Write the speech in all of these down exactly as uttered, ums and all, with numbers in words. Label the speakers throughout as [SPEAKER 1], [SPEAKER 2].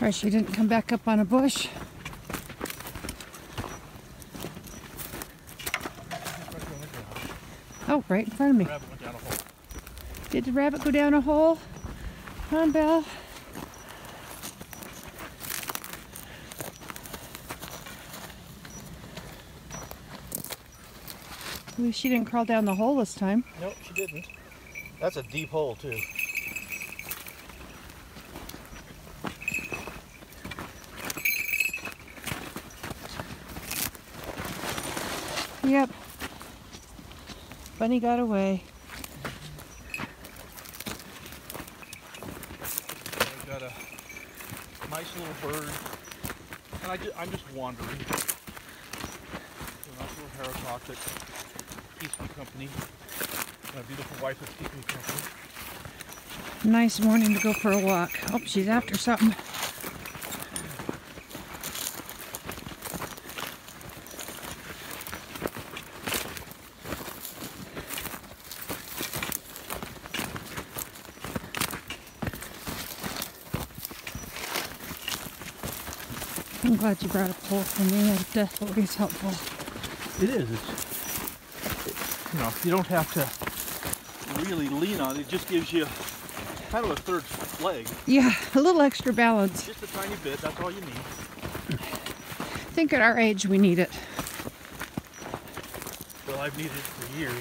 [SPEAKER 1] Surprised she didn't come back up on a bush. Oh, right in front of me.
[SPEAKER 2] The rabbit went down a hole.
[SPEAKER 1] Did the rabbit go down a hole? Come on, Belle. At least she didn't crawl down the hole this time.
[SPEAKER 2] Nope, she didn't. That's a deep hole, too.
[SPEAKER 1] Yep. Bunny got away.
[SPEAKER 2] I've got a nice little bird, and I ju I'm just wandering. A nice little harrowcock that keeps me company. My beautiful wife is keeping me company.
[SPEAKER 1] Nice morning to go for a walk. Oh, she's after something. I'm glad you brought a pole for me. That definitely is helpful.
[SPEAKER 2] It is. It's, you know, you don't have to really lean on it. It just gives you kind of a third leg.
[SPEAKER 1] Yeah, a little extra balance.
[SPEAKER 2] Just a tiny bit. That's all you need.
[SPEAKER 1] I think at our age we need it.
[SPEAKER 2] Well, I've needed it for years.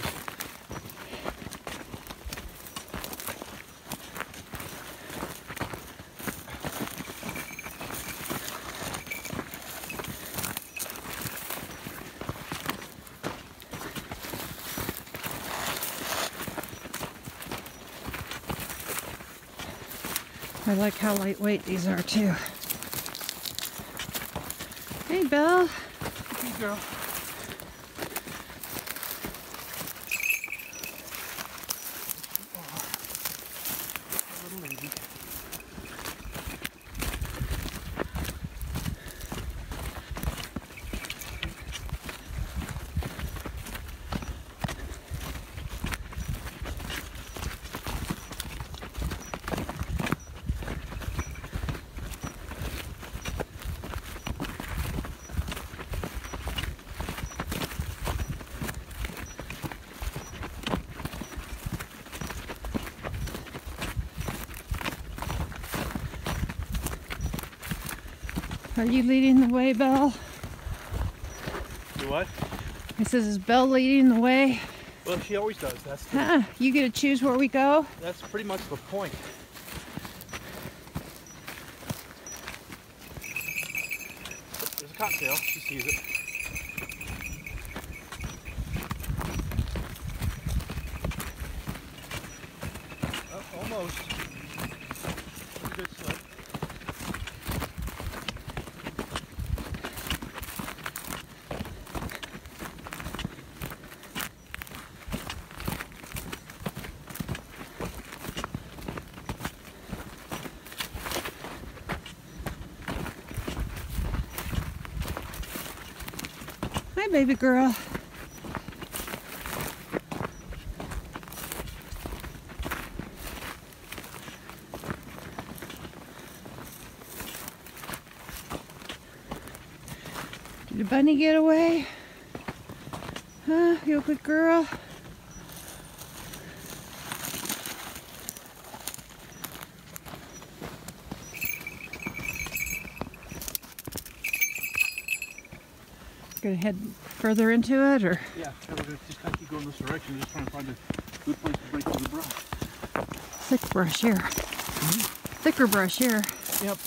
[SPEAKER 1] I like how lightweight these are too. Hey, Belle.
[SPEAKER 2] Hey, girl. Oh, little lady.
[SPEAKER 1] Are you leading the way, Belle?
[SPEAKER 2] Do what?
[SPEAKER 1] It says, is Belle leading the way?
[SPEAKER 2] Well, she always does. That's the,
[SPEAKER 1] Huh, you get to choose where we go?
[SPEAKER 2] that's pretty much the point. There's a cocktail. She sees it. Oh, almost. A good slip.
[SPEAKER 1] Hi, baby girl. Did the bunny get away? Huh? You a good girl? Gonna head further into it, or?
[SPEAKER 2] Yeah, we're gonna just kind of keep going this direction. Just trying to find a good place to break through the brush.
[SPEAKER 1] Thick brush here.
[SPEAKER 2] Mm-hmm.
[SPEAKER 1] Thicker brush here.
[SPEAKER 2] Yep.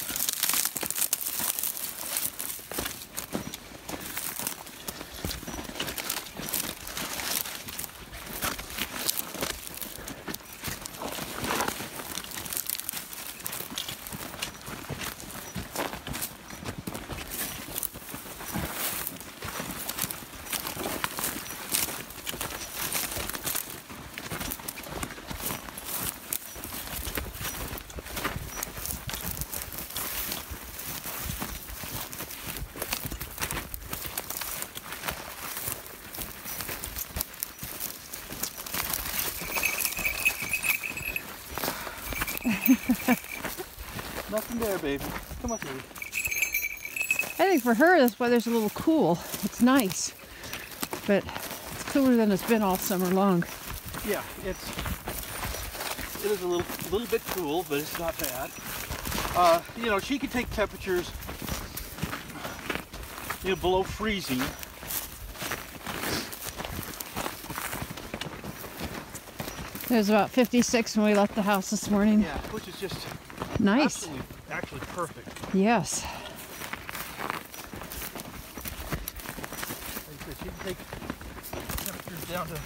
[SPEAKER 2] Nothing there, baby. Come come up here.
[SPEAKER 1] I think for her, this weather's a little cool. It's nice, but it's cooler than it's been all summer long.
[SPEAKER 2] Yeah, it's it is a little little bit cool, but it's not bad. Uh, you know, she can take temperatures, you know, below freezing.
[SPEAKER 1] It was about fifty-six when we left the house this morning.
[SPEAKER 2] Yeah, which is just
[SPEAKER 1] nice.
[SPEAKER 2] Absolutely, actually perfect.
[SPEAKER 1] Yes.
[SPEAKER 2] Like I said, she can take temperatures down to,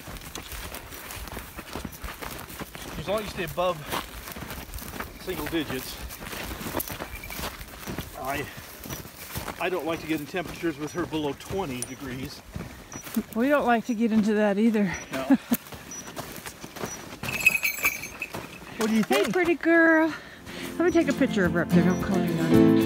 [SPEAKER 2] as long as you stay above single digits. I I don't like to get in temperatures with her below twenty degrees.
[SPEAKER 1] We don't like to get into that either.
[SPEAKER 2] No. What do you think?
[SPEAKER 1] Hey, pretty girl. Let me take a picture of her up there. Don't call her on.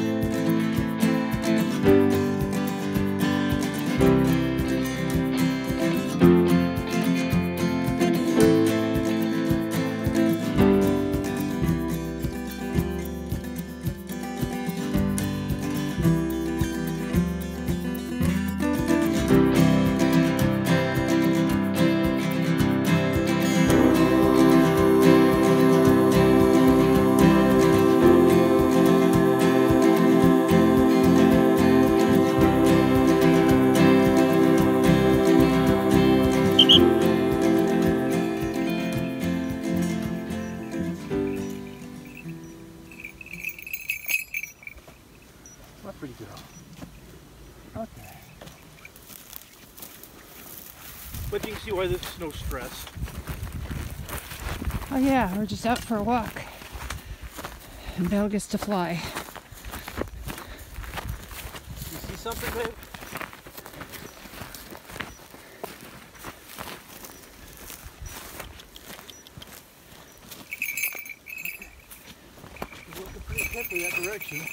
[SPEAKER 2] Pretty girl. Okay. But you can see why this is no stress.
[SPEAKER 1] Oh yeah, we're just out for a walk. And Belle gets to fly.
[SPEAKER 2] You see something, babe? Okay. You're looking pretty carefully that direction.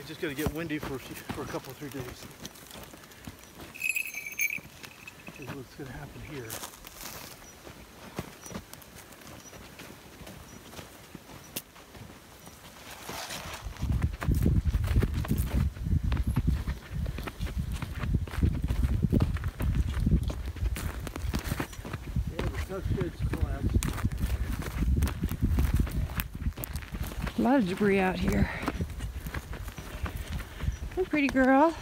[SPEAKER 2] It's just going to get windy for, for a couple of three days. Here's what's going to happen here.
[SPEAKER 1] A lot of debris out here. Hey, pretty girl.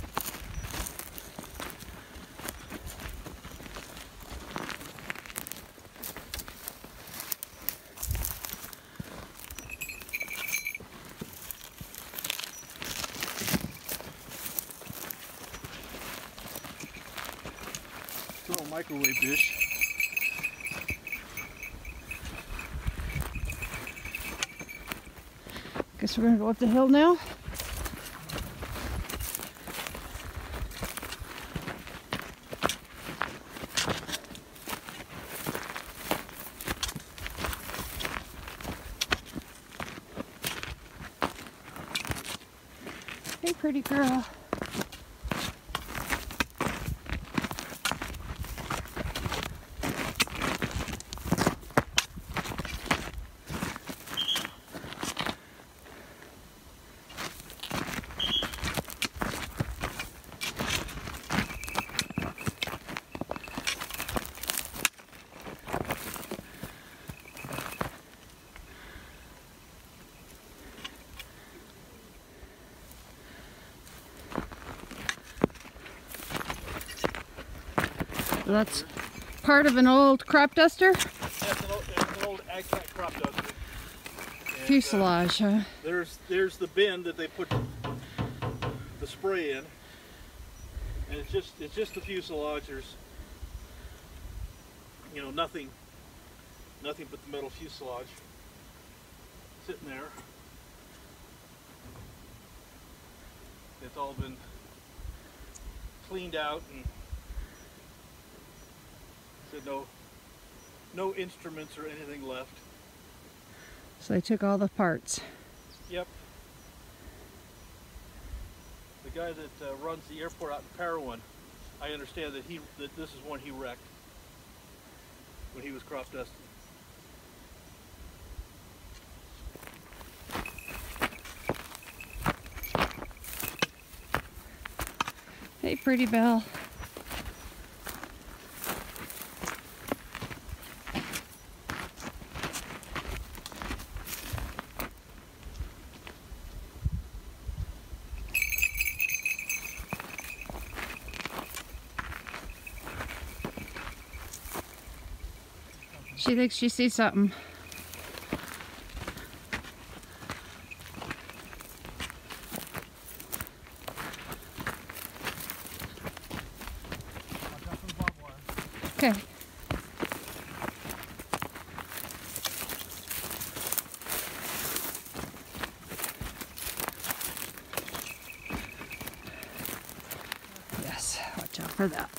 [SPEAKER 2] It's a little microwave dish.
[SPEAKER 1] Guess we're gonna go up the hill now. Hey, pretty girl. That's part of an old crop duster?
[SPEAKER 2] That's an old, it's an old ag cat crop duster. And,
[SPEAKER 1] Fuselage,
[SPEAKER 2] uh,
[SPEAKER 1] huh?
[SPEAKER 2] There's, there's the bin that they put the spray in. And it's just, it's just the fuselage. There's, you know, nothing, nothing but the metal fuselage sitting there. It's all been cleaned out and no, no instruments or anything left.
[SPEAKER 1] So they took all the parts.
[SPEAKER 2] Yep. The guy that uh, runs the airport out in Parowan, I understand that he that this is one he wrecked when he was crop dusting.
[SPEAKER 1] Hey, pretty Belle. She thinks she sees something. Okay. Yes, watch out for that.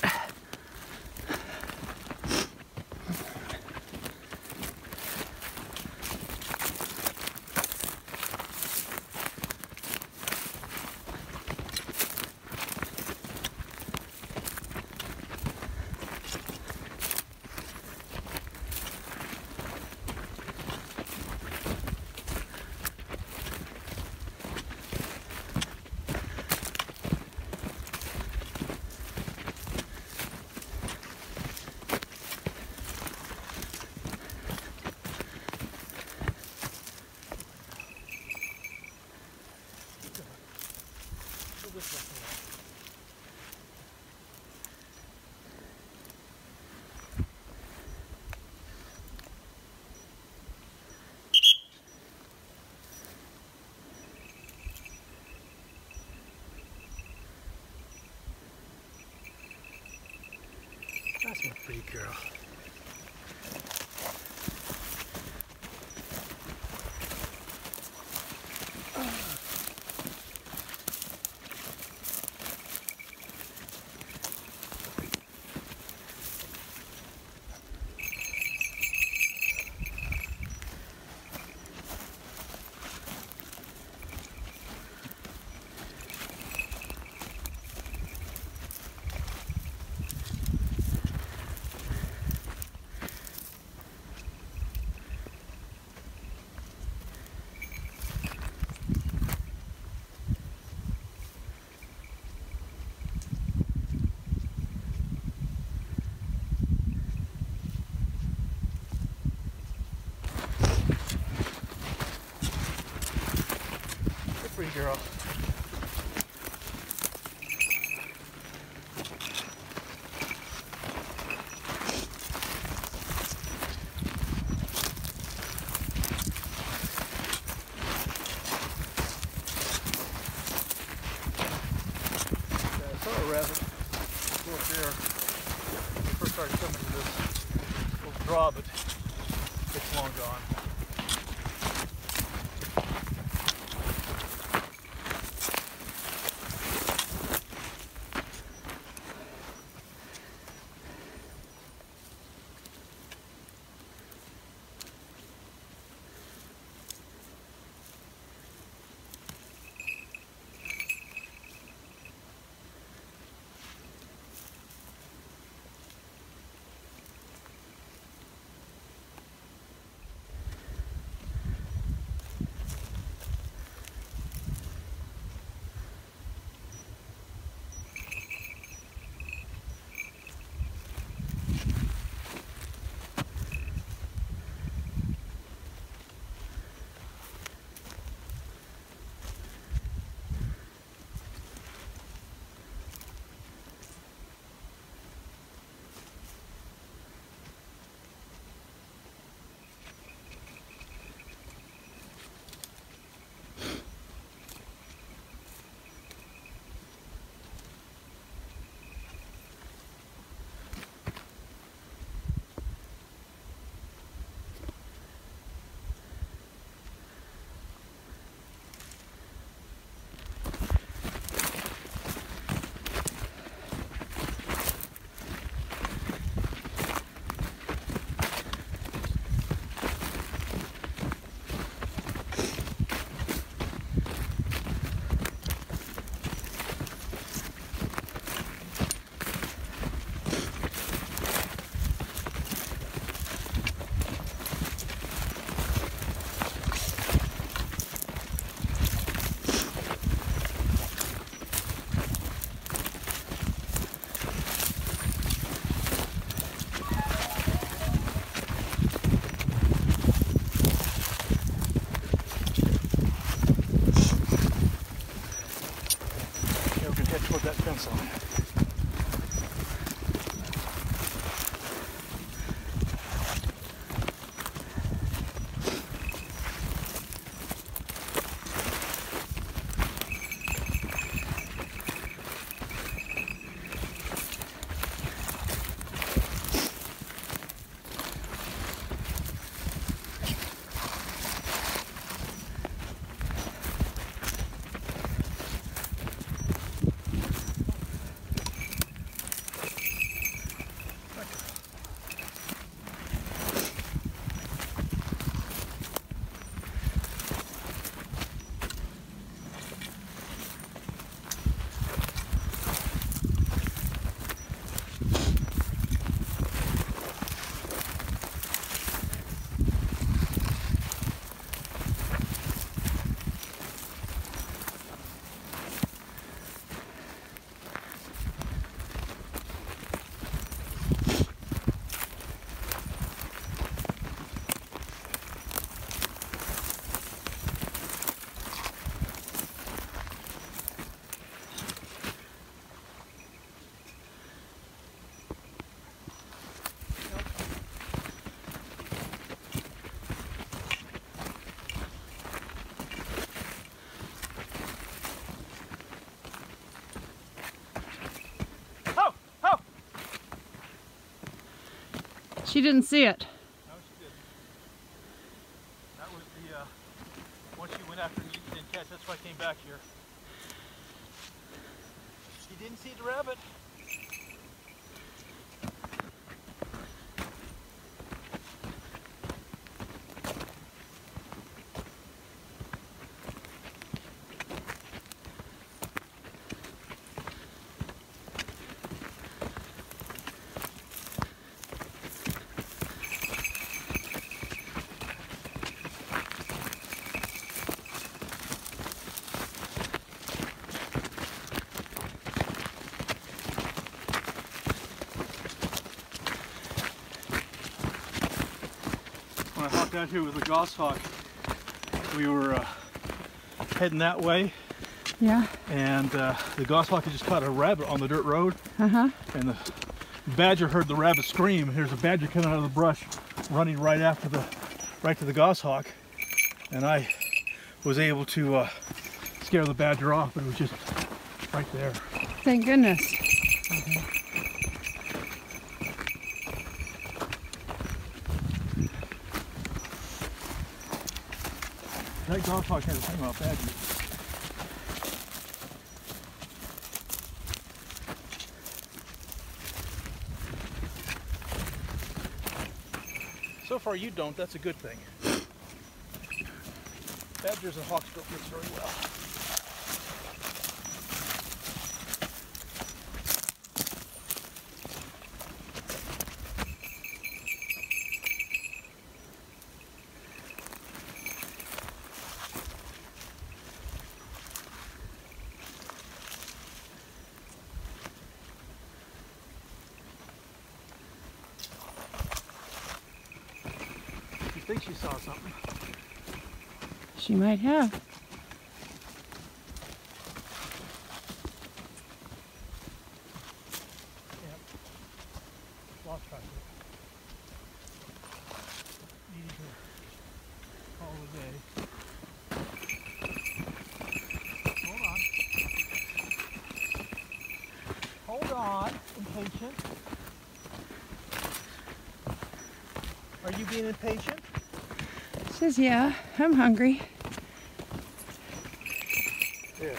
[SPEAKER 2] That's my pretty girl. Free girl. Rabbit over there. When we first started coming to this little draw, but it's long gone. That fence line.
[SPEAKER 1] She didn't see it.
[SPEAKER 2] No, she didn't. That was the, uh, once she went after me, she didn't catch. That's why I came back here. She didn't see the rabbit. When I hopped out here with the goshawk, we were uh, heading that way.
[SPEAKER 1] Yeah.
[SPEAKER 2] And uh, the goshawk had just caught a rabbit on the dirt road.
[SPEAKER 1] Uh-huh.
[SPEAKER 2] And the badger heard the rabbit scream. And there's a badger coming out of the brush, running right after the, right to the goshawk. And I was able to uh, scare the badger off, but it was just right there.
[SPEAKER 1] Thank goodness.
[SPEAKER 2] Mm-hmm. That goshawk had a thing about badgers. So far you don't, that's a good thing. Badgers and hawks don't mix very well. I think she saw something.
[SPEAKER 1] She might have.
[SPEAKER 2] Yep. Lost track of it. Needing to call the day. Hold on. Hold on, impatient. Are you being impatient?
[SPEAKER 1] Says, yeah, I'm hungry.
[SPEAKER 2] Yeah.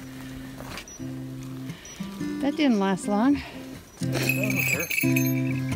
[SPEAKER 1] That didn't last long.
[SPEAKER 2] That was her.